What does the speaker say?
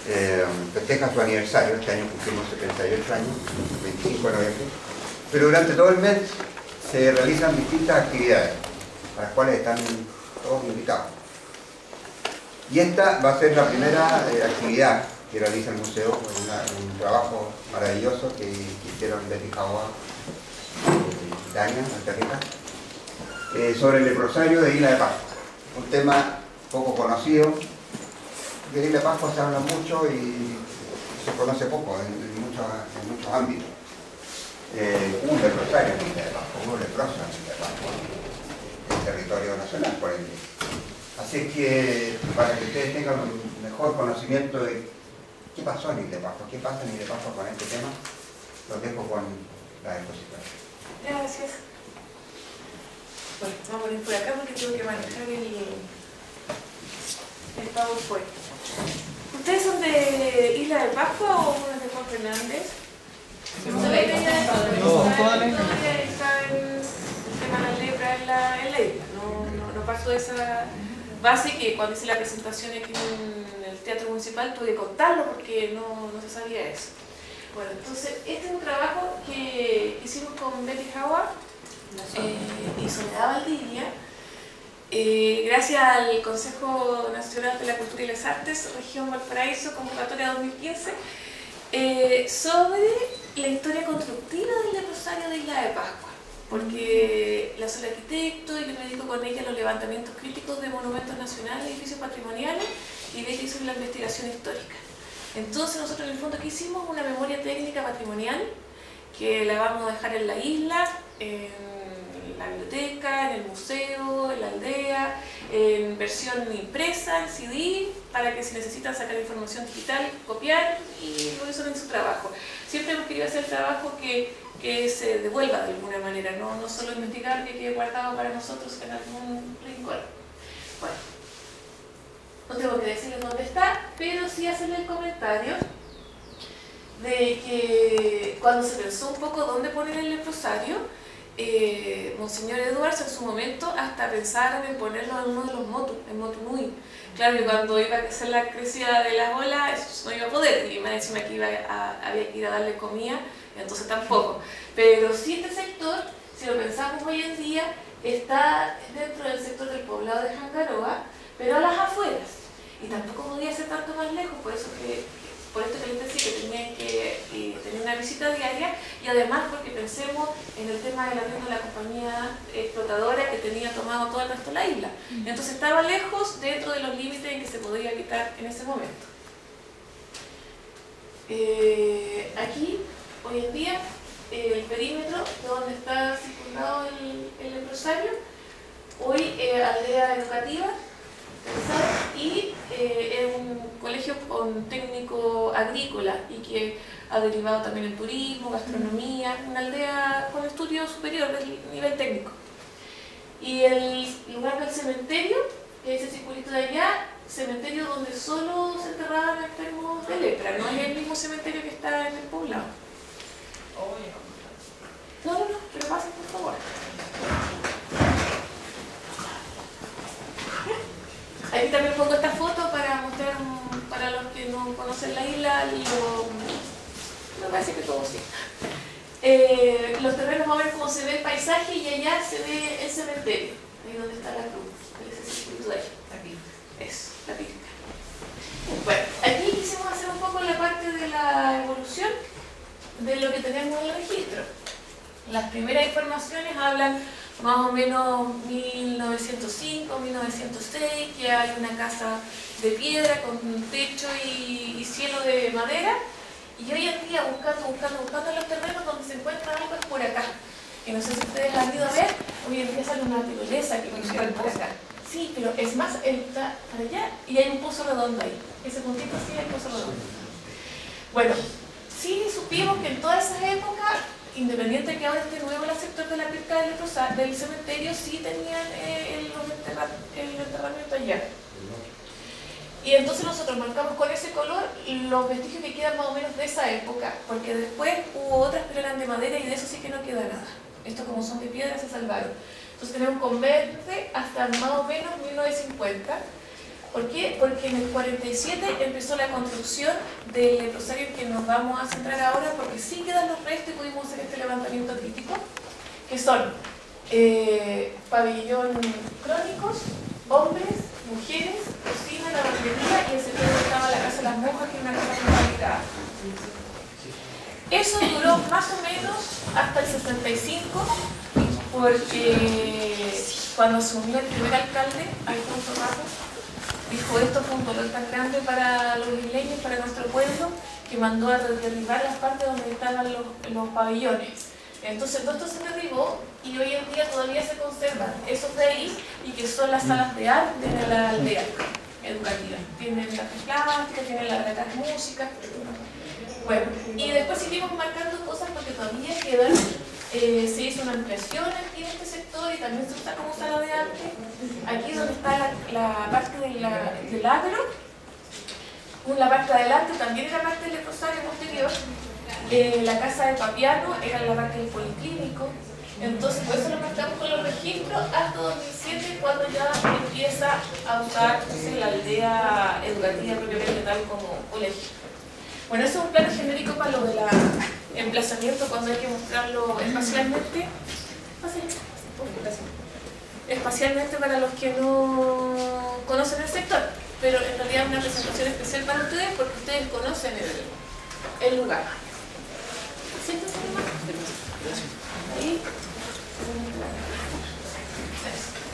festeja su aniversario. Este año cumplimos 78 años, 25 de noviembre. Pero durante todo el mes se realizan distintas actividades, a las cuales están todos invitados. Y esta va a ser la primera actividad que realiza el museo, un trabajo maravilloso que hicieron Betty Jawa, Dania, Antarrita, sobre el leprosario de Isla de Pascua. Un tema poco conocido. De Isla de Pascua se habla mucho y se conoce poco en muchos ámbitos. Un leprosario en Isla de Pascua, un leproso en Isla de Pascua, en territorio nacional, por ende. Así que, para que ustedes tengan un mejor conocimiento de qué pasó en Isla de Pascua, qué pasa en Isla de Pascua con este tema, los dejo con la exposición. Gracias. Bueno, vamos a ir por acá porque tengo que manejar el PowerPoint. ¿Ustedes son de Isla de Pascua o uno de Juan Fernández? No, la idea de está el tema de la lepra en la isla. No pasó esa base que cuando hice la presentación aquí en el Teatro Municipal tuve que contarlo porque no se sabía eso. Bueno, entonces este es un trabajo que hicimos con Betty Jawa y Soledad Valdivia, gracias al Consejo Nacional de la Cultura y las Artes, Región Valparaíso, convocatoria 2015, sobre la historia constructiva del leprosario de Isla de Pascua, porque la soy arquitecto y yo me dedico con ella a los levantamientos críticos de monumentos nacionales, edificios patrimoniales, y Betty hizo la investigación histórica. Entonces nosotros en el fondo aquí hicimos una memoria técnica patrimonial que la vamos a dejar en la isla, en la biblioteca, en el museo, en la aldea, en versión impresa, en CD, para que si necesitan sacar información digital, copiar y lo usen en su trabajo. Siempre hemos querido hacer trabajo que se devuelva de alguna manera, no solo investigar que quede guardado para nosotros en algún rincón. Bueno, no tengo que decirles dónde está, pero sí hacerle el comentario de que cuando se pensó un poco dónde poner el leprosario, Monseñor Edwards en su momento hasta pensaron en ponerlo en uno de los motus, en Motu Nui. Claro que cuando iba a hacer la crecida de las olas, eso no iba a poder, y más encima que había que ir a darle comida, entonces tampoco. Pero sí este sector, si lo pensamos hoy en día, está dentro del sector del poblado de Jangaroa, pero a las afueras. Y tampoco podía ser tanto más lejos, por esto que les decía que tenían que tener una visita diaria, y además porque pensemos en el tema del arriendo de la compañía explotadora que tenía tomado todo el resto de la isla. Entonces estaba lejos dentro de los límites en que se podía habitar en ese momento. Aquí, hoy en día, el perímetro de donde está circundado el leprosario, hoy aldea educativa, y es un colegio con técnico agrícola y que ha derivado también en turismo, gastronomía, una aldea con estudio superior del nivel técnico. Y el lugar del cementerio, que es ese circulito de allá, cementerio donde solo se enterraban enfermos de lepra, no es el mismo cementerio que está en el poblado. No, pero pasen por favor. Aquí también pongo esta foto para mostrar, para los que no conocen la isla, me parece que todo sí. Los terrenos, vamos a ver cómo se ve el paisaje y allá se ve el cementerio, ahí donde está la cruz, ese circuito de ahí. Aquí. Eso, la pírica. Bueno, aquí quisimos hacer un poco la parte de la evolución de lo que tenemos en el registro. Las primeras informaciones hablan más o menos 1905, 1906, que hay una casa de piedra con techo y cielo de madera, y hoy en día buscando en los terrenos donde se encuentra algo es por acá. Y no sé si ustedes han ido a ver, hoy en día sale una tirolesa que pusieron por acá. Sí, pero es más, está para allá y hay un pozo redondo ahí. Ese puntito sí hay un pozo redondo. Bueno, sí supimos que en todas esas épocas, independiente de que ahora esté nuevo el sector de la cripta del cementerio, sí tenían el enterramiento allá. Y entonces nosotros marcamos con ese color los vestigios que quedan más o menos de esa época, porque después hubo otras pero eran de madera y de eso sí que no queda nada. Estos como son de piedra se salvaron. Entonces tenemos con verde hasta más o menos 1950. ¿Por qué? Porque en el 47 empezó la construcción del leprosario que nos vamos a centrar ahora, porque sí quedan los restos y pudimos hacer este levantamiento crítico, que son pabellón crónicos, hombres, mujeres, cocina, lavandería y en el centro estaba la casa de las monjas, que es una casa complicada. Eso duró más o menos hasta el 65, porque cuando asumió el primer alcalde, Alfonso Ramos, dijo: esto fue un dolor tan grande para los isleños, para nuestro pueblo, que mandó a derribar las partes donde estaban los pabellones. Entonces todo esto se derribó y hoy en día todavía se conservan esos de ahí, y que son las salas de arte de la aldea educativa. Tienen las de plástica, tienen las de las músicas. Bueno, y después seguimos marcando cosas porque todavía quedan. Se hizo una ampliación aquí en este sector y también se usa como sala de arte. Aquí donde está la parte del agro, la parte de adelante también era parte del leprosario posterior. La casa de Papiano era la parte del policlínico. Entonces, por eso lo marcamos con los registros hasta 2007, cuando ya empieza a usarse la aldea educativa propiamente tal como colegio. Bueno, eso es un plano genérico para lo del emplazamiento cuando hay que mostrarlo espacialmente. Espacialmente para los que no conocen el sector, pero en realidad es una presentación especial para ustedes porque ustedes conocen el lugar. Siéntense nomás. Ahí.